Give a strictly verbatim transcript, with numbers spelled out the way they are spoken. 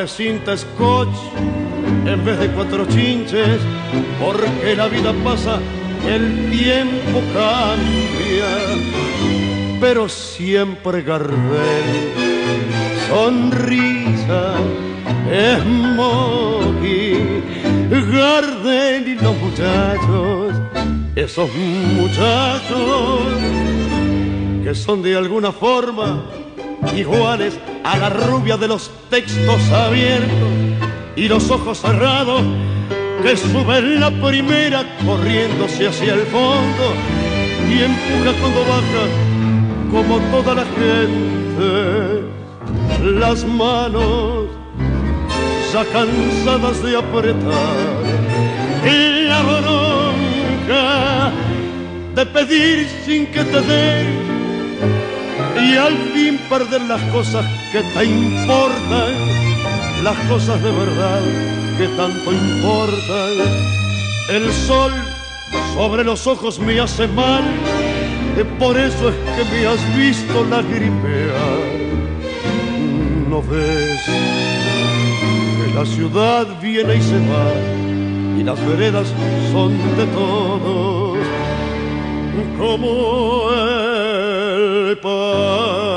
de cinta scotch en vez de cuatro chinches, porque la vida pasa, el tiempo cambia, pero siempre Gardel, sonrisa, Smokey, Gardel y los muchachos, esos muchachos que son de alguna forma iguales a la rubia de los textos abiertos y los ojos cerrados, que suben la primera corriéndose hacia el fondo y empuja cuando baja, como toda la gente, las manos ya cansadas de apretar, la bronca de pedir sin que te den y al fin perder las cosas que te importan, las cosas de verdad que tanto importan. El sol sobre los ojos me hace mal, por eso es que me has visto lagrimear. ¿No ves que la ciudad viene y se va y las veredas son de todos, como el pan?